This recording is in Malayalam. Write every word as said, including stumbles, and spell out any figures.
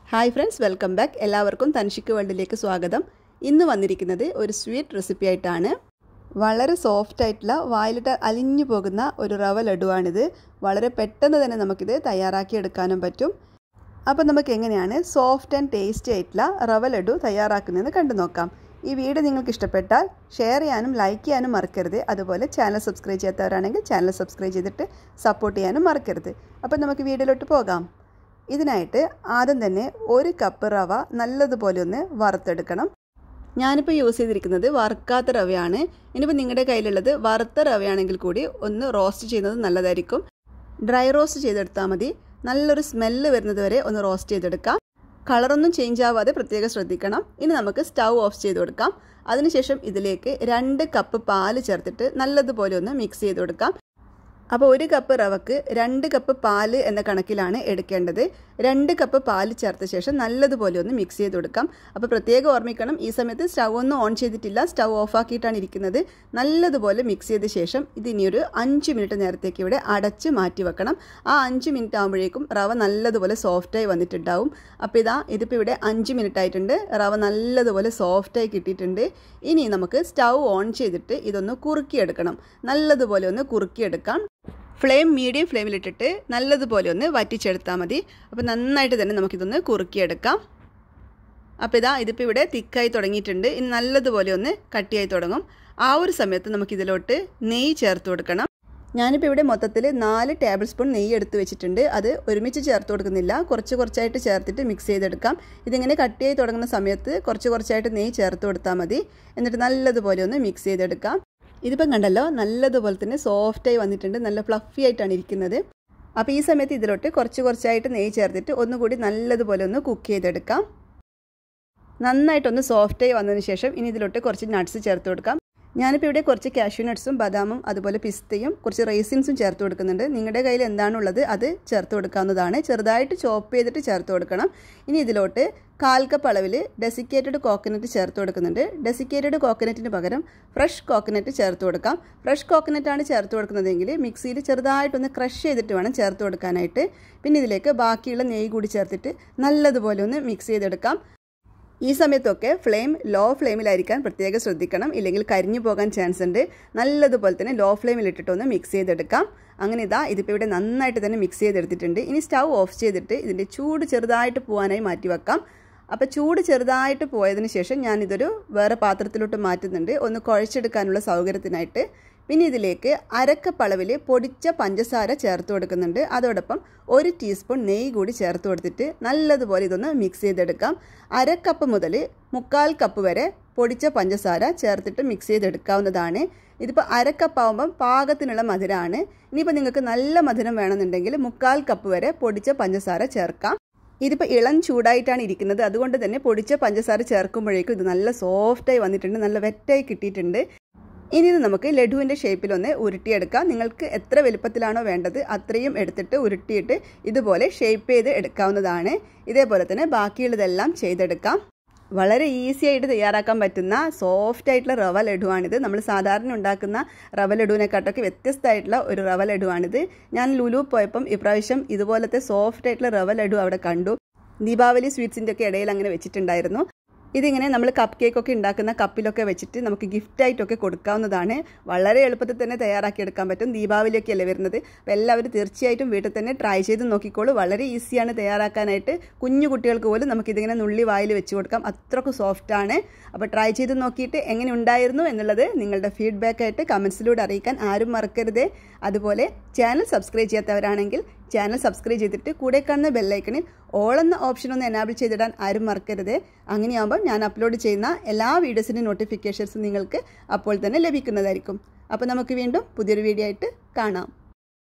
Hi friends, welcome back. എല്ലാവർക്കും തൻഷിക്ക് വേൾഡിലേക്ക് സ്വാഗതം. ഇന്ന് വന്നിരിക്കുന്നത് ഒരു സ്വീറ്റ് റെസിപ്പി ആയിട്ടാണ്. വളരെ സോഫ്റ്റ് ആയിട്ടുള്ള വായിലിട്ട് അലിഞ്ഞു പോകുന്ന ഒരു റവ ലഡുവാണിത്. വളരെ പെട്ടെന്ന് തന്നെ നമുക്കിത് തയ്യാറാക്കി എടുക്കാനും പറ്റും. അപ്പോൾ നമുക്ക് എങ്ങനെയാണ് സോഫ്റ്റ് ആൻഡ് ടേസ്റ്റി ആയിട്ടുള്ള റവ ലഡു തയ്യാറാക്കുന്നതെന്ന് കണ്ടു നോക്കാം. ഈ വീഡിയോ നിങ്ങൾക്ക് ഇഷ്ടപ്പെട്ടാൽ ഷെയർ ചെയ്യാനും ലൈക്ക് ചെയ്യാനും മറക്കരുത്. അതുപോലെ ചാനൽ സബ്സ്ക്രൈബ് ചെയ്യാത്തവരാണെങ്കിൽ ചാനൽ സബ്സ്ക്രൈബ് ചെയ്തിട്ട് സപ്പോർട്ട് ചെയ്യാനും മറക്കരുത്. അപ്പോൾ നമുക്ക് വീഡിയോയിലോട്ട് പോകാം. ഇതിനായിട്ട് ആദ്യം തന്നെ ഒരു കപ്പ് റവ നല്ലതുപോലെ ഒന്ന് വറുത്തെടുക്കണം. ഞാനിപ്പോൾ യൂസ് ചെയ്തിരിക്കുന്നത് വറുക്കാത്ത റവയാണ്. ഇനിയിപ്പോൾ നിങ്ങളുടെ കയ്യിലുള്ളത് വറുത്ത റവയാണെങ്കിൽ കൂടി ഒന്ന് റോസ്റ്റ് ചെയ്യുന്നത് നല്ലതായിരിക്കും. ഡ്രൈ റോസ്റ്റ് ചെയ്തെടുത്താൽ മതി. നല്ലൊരു സ്മെല്ല് വരുന്നത് വരെ ഒന്ന് റോസ്റ്റ് ചെയ്തെടുക്കാം. കളറൊന്നും ചേഞ്ച് ആവാതെ പ്രത്യേകം ശ്രദ്ധിക്കണം. ഇനി നമുക്ക് സ്റ്റൗ ഓഫ് ചെയ്ത് കൊടുക്കാം. അതിനുശേഷം ഇതിലേക്ക് രണ്ട് കപ്പ് പാല് ചേർത്തിട്ട് നല്ലതുപോലെ ഒന്ന് മിക്സ് ചെയ്ത് കൊടുക്കാം. അപ്പോൾ ഒരു കപ്പ് റവക്ക് രണ്ട് കപ്പ് പാല് എന്ന കണക്കിലാണ് എടുക്കേണ്ടത്. രണ്ട് കപ്പ് പാല് ചേർത്ത ശേഷം നല്ലതുപോലെ ഒന്ന് മിക്സ് ചെയ്ത് കൊടുക്കാം. അപ്പോൾ പ്രത്യേകം ഓർമ്മിക്കണം, ഈ സമയത്ത് സ്റ്റൗ ഒന്നും ഓൺ ചെയ്തിട്ടില്ല, സ്റ്റൗ ഓഫ് ആക്കിയിട്ടാണ് ഇരിക്കുന്നത്. നല്ലതുപോലെ മിക്സ് ചെയ്ത ശേഷം ഇതിനിയൊരു അഞ്ച് മിനിറ്റ് നേരത്തേക്ക് ഇവിടെ അടച്ച് മാറ്റി വെക്കണം. ആ അഞ്ച് മിനിറ്റ് ആകുമ്പോഴേക്കും റവ നല്ലതുപോലെ സോഫ്റ്റായി വന്നിട്ടുണ്ടാവും. അപ്പോൾ ഇതാ ഇതിപ്പോൾ ഇവിടെ അഞ്ച് മിനിറ്റ് ആയിട്ടുണ്ട്. റവ നല്ലതുപോലെ സോഫ്റ്റായി കിട്ടിയിട്ടുണ്ട്. ഇനി നമുക്ക് സ്റ്റൗ ഓൺ ചെയ്തിട്ട് ഇതൊന്ന് കുറുക്കിയെടുക്കണം. നല്ലതുപോലെ ഒന്ന് കുറുക്കിയെടുക്കാം. ഫ്ലെയിം മീഡിയം ഫ്ലെയിമിലിട്ടിട്ട് നല്ലതുപോലെ ഒന്ന് വറ്റിച്ചെടുത്താൽ മതി. അപ്പോൾ നന്നായിട്ട് തന്നെ നമുക്കിതൊന്ന് കുറുക്കിയെടുക്കാം. അപ്പോൾ ഇതാ ഇതിപ്പോൾ ഇവിടെ തിക്കായി തുടങ്ങിയിട്ടുണ്ട്. ഇനി നല്ലതുപോലെ ഒന്ന് കട്ടിയായി തുടങ്ങും. ആ ഒരു സമയത്ത് നമുക്കിതിലോട്ട് നെയ്യ് ചേർത്ത് കൊടുക്കണം. ഞാനിപ്പോൾ ഇവിടെ മൊത്തത്തിൽ നാല് ടേബിൾ സ്പൂൺ നെയ്യ് എടുത്ത് വെച്ചിട്ടുണ്ട്. അത് ഒരുമിച്ച് ചേർത്ത് കൊടുക്കുന്നില്ല, കുറച്ച് കുറച്ചായിട്ട് ചേർത്തിട്ട് മിക്സ് ചെയ്തെടുക്കാം. ഇതിങ്ങനെ കട്ടിയായി തുടങ്ങുന്ന സമയത്ത് കുറച്ച് കുറച്ചായിട്ട് നെയ്യ് ചേർത്ത് കൊടുത്താൽ മതി. എന്നിട്ട് നല്ലതുപോലെ ഒന്ന് മിക്സ് ചെയ്തെടുക്കാം. ഇതിപ്പം കണ്ടല്ലോ, നല്ലതുപോലെ തന്നെ സോഫ്റ്റായി വന്നിട്ടുണ്ട്. നല്ല ഫ്ലഫി ആയിട്ടാണ് ഇരിക്കുന്നത്. അപ്പോൾ ഈ സമയത്ത് ഇതിലോട്ട് കുറച്ച് കുറച്ചായിട്ട് നെയ്യ് ചേർത്തിട്ട് ഒന്നുകൂടി നല്ലതുപോലെ ഒന്ന് കുക്ക് ചെയ്തെടുക്കാം. നന്നായിട്ടൊന്ന് സോഫ്റ്റായി വന്നതിന് ശേഷം ഇനി ഇതിലോട്ട് കുറച്ച് നട്ട്സ് ചേർത്ത് കൊടുക്കാം. ഞാനിപ്പോൾ ഇവിടെ കുറച്ച് കാഷ്യൂ നട്ട്സും ബദാമും അതുപോലെ പിസ്തയും കുറച്ച് റൈസിൻസും ചേർത്ത് കൊടുക്കുന്നുണ്ട്. നിങ്ങളുടെ കയ്യിൽ എന്താണുള്ളത് അത് ചേർത്ത് കൊടുക്കാവുന്നതാണ്. ചെറുതായിട്ട് ചോപ്പ് ചെയ്തിട്ട് ചേർത്ത് കൊടുക്കണം. ഇനി ഇതിലോട്ട് കാൽ കപ്പ് അളവിൽ ഡെസിക്കേറ്റഡ് കോക്കനട്ട് ചേർത്ത് കൊടുക്കുന്നുണ്ട്. ഡെസിക്കേറ്റഡ് കോക്കനറ്റിന് പകരം ഫ്രഷ് കോക്കനട്ട് ചേർത്ത് കൊടുക്കാം. ഫ്രഷ് കോക്കനറ്റാണ് ചേർത്ത് കൊടുക്കുന്നതെങ്കിൽ മിക്സിയിൽ ചെറുതായിട്ടൊന്ന് ക്രഷ് ചെയ്തിട്ട് വേണം ചേർത്ത് കൊടുക്കാനായിട്ട്. പിന്നെ ഇതിലേക്ക് ബാക്കിയുള്ള നെയ്യ് കൂടി ചേർത്തിട്ട് നല്ലതുപോലെ ഒന്ന് മിക്സ് ചെയ്തെടുക്കാം. ഈ സമയത്തൊക്കെ ഫ്ലെയിം ലോ ഫ്ലെയിമിലായിരിക്കാൻ പ്രത്യേകം ശ്രദ്ധിക്കണം, ഇല്ലെങ്കിൽ കരിഞ്ഞു പോകാൻ ചാൻസ് ഉണ്ട്. നല്ലതുപോലെ തന്നെ ലോ ഫ്ലെയിമിലിട്ടിട്ടൊന്ന് മിക്സ് ചെയ്തെടുക്കാം. അങ്ങനെ ഇതാ ഇതിപ്പോൾ ഇവിടെ നന്നായിട്ട് തന്നെ മിക്സ് ചെയ്തെടുത്തിട്ടുണ്ട്. ഇനി സ്റ്റൗ ഓഫ് ചെയ്തിട്ട് ഇതിൻ്റെ ചൂട് ചെറുതായിട്ട് പോകാനായി മാറ്റി വെക്കാം. അപ്പോൾ ചൂട് ചെറുതായിട്ട് പോയതിന് ശേഷം ഞാനിതൊരു വേറെ പാത്രത്തിലോട്ട് മാറ്റുന്നുണ്ട്, ഒന്ന് കുഴച്ചെടുക്കാനുള്ള സൗകര്യത്തിനായിട്ട്. പിന്നെ ഇതിലേക്ക് അരക്കപ്പ് അളവിൽ പൊടിച്ച പഞ്ചസാര ചേർത്ത് കൊടുക്കുന്നുണ്ട്. അതോടൊപ്പം ഒരു ടീസ്പൂൺ നെയ്യ് കൂടി ചേർത്ത് കൊടുത്തിട്ട് നല്ലതുപോലെ ഇതൊന്ന് മിക്സ് ചെയ്തെടുക്കാം. അരക്കപ്പ് മുതൽ മുക്കാൽ കപ്പ് വരെ പൊടിച്ച പഞ്ചസാര ചേർത്തിട്ട് മിക്സ് ചെയ്തെടുക്കാവുന്നതാണ്. ഇതിപ്പോൾ അരക്കപ്പാവുമ്പം പാകത്തിനുള്ള മധുരമാണ്. ഇനിയിപ്പോൾ നിങ്ങൾക്ക് നല്ല മധുരം വേണമെന്നുണ്ടെങ്കിൽ മുക്കാൽ കപ്പ് വരെ പൊടിച്ച പഞ്ചസാര ചേർക്കാം. ഇതിപ്പോൾ ഇളം ചൂടായിട്ടാണ് ഇരിക്കുന്നത്, അതുകൊണ്ട് തന്നെ പൊടിച്ച പഞ്ചസാര ചേർക്കുമ്പോഴേക്കും ഇത് നല്ല സോഫ്റ്റായി വന്നിട്ടുണ്ട്, നല്ല വെറ്റായി കിട്ടിയിട്ടുണ്ട്. ഇനി ഇത് നമുക്ക് ലഡുവിൻ്റെ ഷേപ്പിലൊന്ന് ഉരുട്ടിയെടുക്കാം. നിങ്ങൾക്ക് എത്ര വലുപ്പത്തിലാണോ വേണ്ടത് അത്രയും എടുത്തിട്ട് ഉരുട്ടിയിട്ട് ഇതുപോലെ ഷേപ്പ് ചെയ്ത് എടുക്കാവുന്നതാണ്. ഇതേപോലെ തന്നെ ബാക്കിയുള്ളതെല്ലാം ചെയ്തെടുക്കാം. വളരെ ഈസി ആയിട്ട് തയ്യാറാക്കാൻ പറ്റുന്ന സോഫ്റ്റ് ആയിട്ടുള്ള റവ ലഡുവാണിത്. നമ്മൾ സാധാരണ ഉണ്ടാക്കുന്ന റവ ലഡുവിനെക്കാട്ടൊക്കെ വ്യത്യസ്തമായിട്ടുള്ള ഒരു റവ ലഡുവാണിത്. ഞാൻ ലുലു പോയപ്പം ഇപ്രാവശ്യം ഇതുപോലത്തെ സോഫ്റ്റ് ആയിട്ടുള്ള റവ ലഡു അവിടെ കണ്ടു. ദീപാവലി സ്വീറ്റ്സിൻ്റെ ഒക്കെ ഇടയിൽ അങ്ങനെ വെച്ചിട്ടുണ്ടായിരുന്നു. ഇതിങ്ങനെ നമ്മൾ കപ്പ് കേക്കൊക്കെ ഉണ്ടാക്കുന്ന കപ്പിലൊക്കെ വെച്ചിട്ട് നമുക്ക് ഗിഫ്റ്റായിട്ടൊക്കെ കൊടുക്കാവുന്നതാണ്. വളരെ എളുപ്പത്തിൽ തന്നെ തയ്യാറാക്കിയെടുക്കാൻ പറ്റും. ദീപാവലിയൊക്കെ അല്ലേ വരുന്നത്. അപ്പോൾ എല്ലാവരും തീർച്ചയായിട്ടും വീട്ടിൽ തന്നെ ട്രൈ ചെയ്ത് നോക്കിക്കോളൂ. വളരെ ഈസിയാണ് തയ്യാറാക്കാനായിട്ട്. കുഞ്ഞു കുട്ടികൾക്ക് പോലും നമുക്കിതിങ്ങനെ നുള്ളി വായിൽ വെച്ച് കൊടുക്കാം, അത്രയ്ക്ക് സോഫ്റ്റാണ്. അപ്പോൾ ട്രൈ ചെയ്ത് നോക്കിയിട്ട് എങ്ങനെ ഉണ്ടായിരുന്നു എന്നുള്ളത് നിങ്ങളുടെ ഫീഡ്ബാക്കായിട്ട് കമൻസിലൂടെ അറിയിക്കാൻ ആരും മറക്കരുത്. അതുപോലെ ചാനൽ സബ്സ്ക്രൈബ് ചെയ്യാത്തവരാണെങ്കിൽ ചാനൽ സബ്സ്ക്രൈബ് ചെയ്തിട്ട് കൂടെ കാണുന്ന ബെല്ലൈക്കണിൽ ഓൾ എന്ന ഓപ്ഷൻ ഒന്ന് എനാബിൾ ചെയ്തിടാൻ ആരും മറക്കരുത്. അങ്ങനെയാകുമ്പോൾ ഞാൻ അപ്ലോഡ് ചെയ്യുന്ന എല്ലാ വീഡിയോസിൻ്റെ നോട്ടിഫിക്കേഷൻസും നിങ്ങൾക്ക് അപ്പോൾ തന്നെ ലഭിക്കുന്നതായിരിക്കും. അപ്പോൾ നമുക്ക് വീണ്ടും പുതിയൊരു വീഡിയോ ആയിട്ട് കാണാം.